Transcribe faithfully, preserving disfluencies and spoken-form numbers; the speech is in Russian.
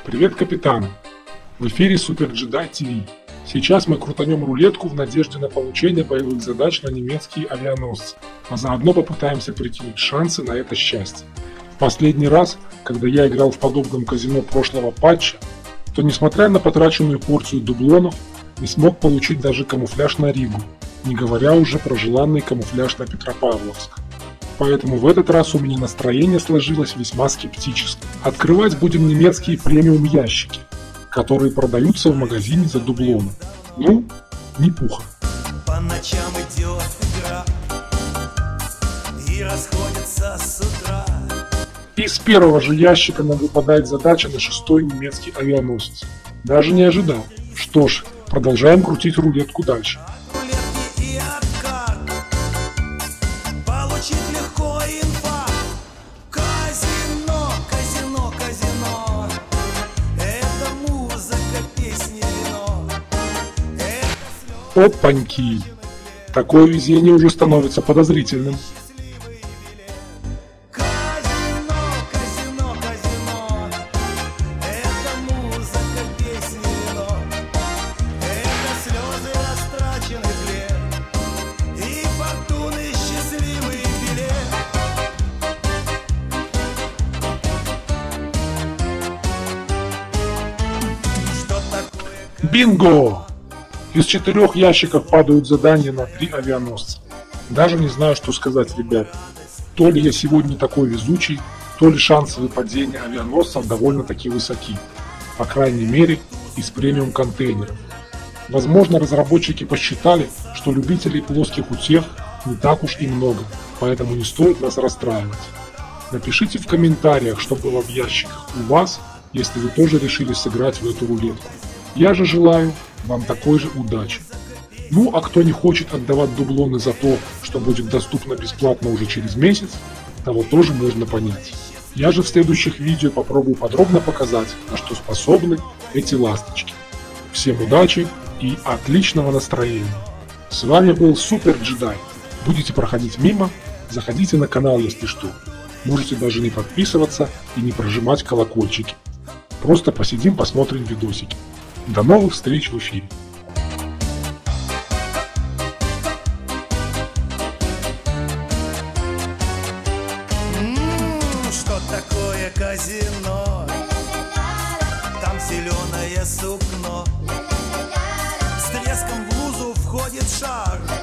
Привет, капитаны! В эфире Супер Джедай ТВ. Сейчас мы крутанем рулетку в надежде на получение боевых задач на немецкие авианосцы, а заодно попытаемся прикинуть шансы на это счастье. В последний раз, когда я играл в подобном казино прошлого патча, то несмотря на потраченную порцию дублонов, не смог получить даже камуфляж на Ригу, не говоря уже про желанный камуфляж на Петропавловск. Поэтому в этот раз у меня настроение сложилось весьма скептически. Открывать будем немецкие премиум ящики, которые продаются в магазине за дублоны. Ну, не пуха. По ночам идет игра и расходится с утра. Из первого же ящика нам выпадает задача на шестой немецкий авианосец. Даже не ожидал. Что ж, продолжаем крутить рулетку дальше. Опаньки! Такое везение уже становится подозрительным. Казино, казино, казино. Это музыка, песни, вино. Это слезы, растраченный плен. И фортуны, счастливый билет. Что такое? Бинго! Из четырех ящиков падают задания на три авианосца. Даже не знаю, что сказать, ребят. То ли я сегодня такой везучий, то ли шансы выпадения авианосцев довольно-таки высоки. По крайней мере, из премиум контейнеров. Возможно, разработчики посчитали, что любителей плоских утех не так уж и много, поэтому не стоит нас расстраивать. Напишите в комментариях, что было в ящиках у вас, если вы тоже решили сыграть в эту рулетку. Я же желаю вам такой же удачи. Ну а кто не хочет отдавать дублоны за то, что будет доступно бесплатно уже через месяц, того тоже можно понять. Я же в следующих видео попробую подробно показать, на что способны эти ласточки. Всем удачи и отличного настроения. С вами был Супер Джедай. Будете проходить мимо, заходите на канал, если что. Можете даже не подписываться и не прожимать колокольчики. Просто посидим, посмотрим видосики. До новых встреч в эфире. М-м, что такое казино? Там зеленое сукно. С треском в лузу входит шар.